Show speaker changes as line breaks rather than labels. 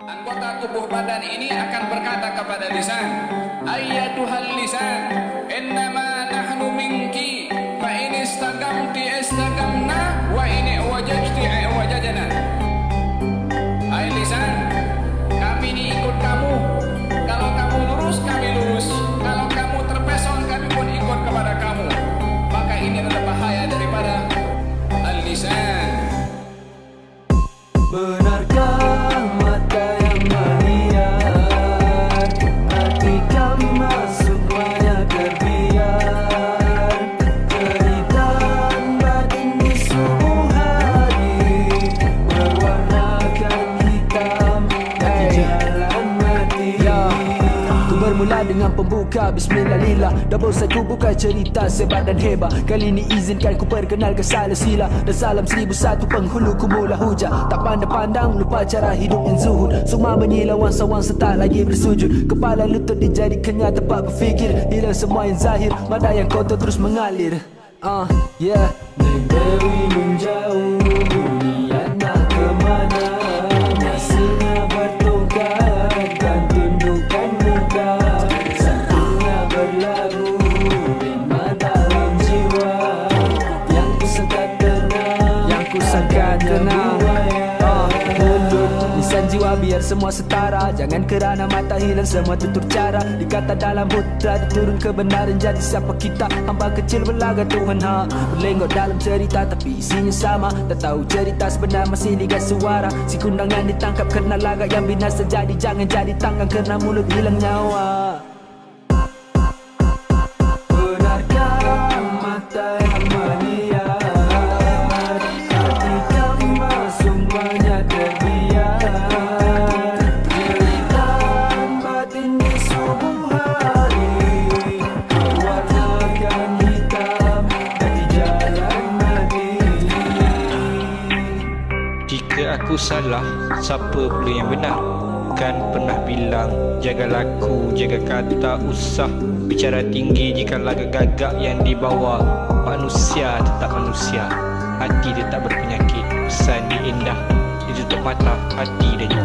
Anggota tubuh badan ini akan berkata kepada lisan, ayyatuhal lisan, innama nahnu minki, fa in istaqamti istaqamna, wa in wajajti wajajana. Hai lisan, kami ini ikut kamu. Kalau kamu lurus, kami lurus. Kalau kamu terpesong, kami pun ikut kepada kamu. Maka ini adalah bahaya daripada al-lisan.
Benarkah mata yang melihat, hati kan masuk banyak terbiar, cerita batin di subuh hari berwarnakan hitam di jalan mati. Ku bermula dengan pembuka Bismillahillah. Double saya ku buka cerita sebadan hebat. Kali ini izinkan ku perkenalkan salah sila. Dan salam 1001 penghulu ku mula hujah. Tak pandang-pandang lupa cara hidup yang zuhud. Semua menyilau wangsa-wangsa tak lagi bersujud. Kepala lutut dijadikannya tempat berfikir. Hilang semua yang zahir, mana yang kotor terus mengalir. Yeah. Dewi menjauh, dunia nak kemana? Nasinya bertongkat dan tundukkan muka. Satunya berlagu rimba dalam jiwa. Yang ku sangka tenang, yang ku sangka tenang. Mundur lisan jiwa biar semua setara. Jangan kerana mata hilang semua tutur cara. Dikata dalam putra diturun kebenaran. Jadi siapa kita? Hamba kecil belaga Tuhan berlenggok dalam cerita tapi isinya sama. Tak tahu cerita sebenar masih ligat suara. Si kundangan ditangkap kerana laga yang binasa. Jadi jangan jadi tanggang kerana mulut hilang nyawa. Benarkah mata yang melihat, hati kan masuk banyak terbiar, cerita batin di subuh hari berwarnakan hitam di jalan mati.
Jika aku salah, siapa pula yang benar? Kan pernah bilang, jaga laku, jaga kata, usah bicara tinggi jika lagak gagak yang dibawa. Manusia tetap manusia, hati tetap berpenyakit. Pesan ni indah, ditutup mata, hati dan jiwa.